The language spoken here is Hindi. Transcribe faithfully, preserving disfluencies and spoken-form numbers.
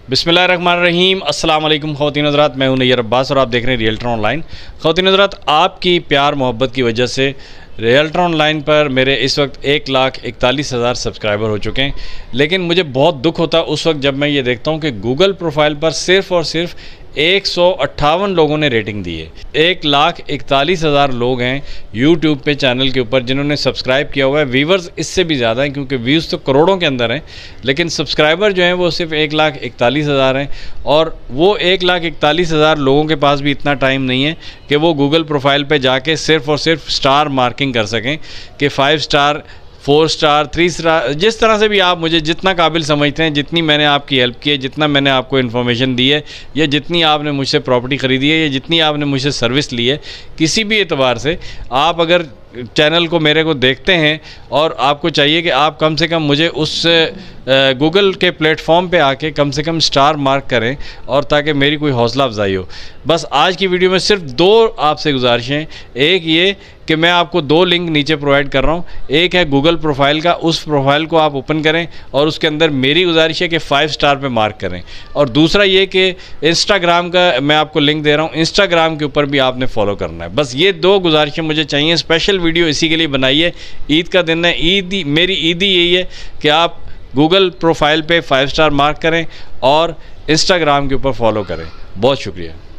बिस्मिल्लाहिर्रहमानिर्रहीम अस्सलाम वालेकुम ख़वातीन हज़रात, मैं हूं नैयर अब्बास और आप देख रहे हैं रियल्टर ऑनलाइन। ख़वातीन हज़रात, आपकी प्यार मोहब्बत की वजह से रियल्टर ऑनलाइन पर मेरे इस वक्त एक लाख इकतालीस हज़ार सब्सक्राइबर हो चुके हैं। लेकिन मुझे बहुत दुख होता है उस वक्त जब मैं ये देखता हूँ कि गूगल प्रोफाइल पर सिर्फ़ और सिर्फ एक सौ अट्ठावन लोगों ने रेटिंग दी है। एक लाख इकतालीस हज़ार लोग हैं यूट्यूब पे चैनल के ऊपर जिन्होंने सब्सक्राइब किया हुआ है। व्यूवर्स इससे भी ज़्यादा हैं क्योंकि व्यूज़ तो करोड़ों के अंदर हैं, लेकिन सब्सक्राइबर जो हैं वो सिर्फ एक लाख इकतालीस हज़ार हैं। और वो एक लाख इकतालीस हज़ार लोगों के पास भी इतना टाइम नहीं है कि वो गूगल प्रोफाइल पे जाके सिर्फ और सिर्फ स्टार मार्किंग कर सकें कि five star four star three star, जिस तरह से भी आप मुझे जितना काबिल समझते हैं, जितनी मैंने आपकी हेल्प की है, जितना मैंने आपको इन्फॉर्मेशन दी है, या जितनी आपने मुझसे प्रॉपर्टी ख़रीदी है, या जितनी आपने मुझसे सर्विस ली है, किसी भी एतबार से आप अगर चैनल को मेरे को देखते हैं और आपको चाहिए कि आप कम से कम मुझे उस गूगल के प्लेटफॉर्म पे आके कम से कम स्टार मार्क करें, और ताकि मेरी कोई हौसला अफजाई हो। बस आज की वीडियो में सिर्फ दो आपसे गुजारिशें। एक ये कि मैं आपको दो लिंक नीचे प्रोवाइड कर रहा हूँ। एक है गूगल प्रोफाइल का, उस प्रोफाइल को आप ओपन करें और उसके अंदर मेरी गुजारिश है कि फ़ाइव स्टार पे मार्क करें। और दूसरा ये कि इंस्टाग्राम का मैं आपको लिंक दे रहा हूँ, इंस्टाग्राम के ऊपर भी आपने फॉलो करना है। बस ये दो गुजारिशें मुझे चाहिए। स्पेशल वीडियो इसी के लिए बनाई है, ईद का दिन है। ईद मेरी ईद ही यही है कि आप गूगल प्रोफाइल पे फ़ाइव स्टार मार्क करें और इंस्टाग्राम के ऊपर फॉलो करें। बहुत शुक्रिया।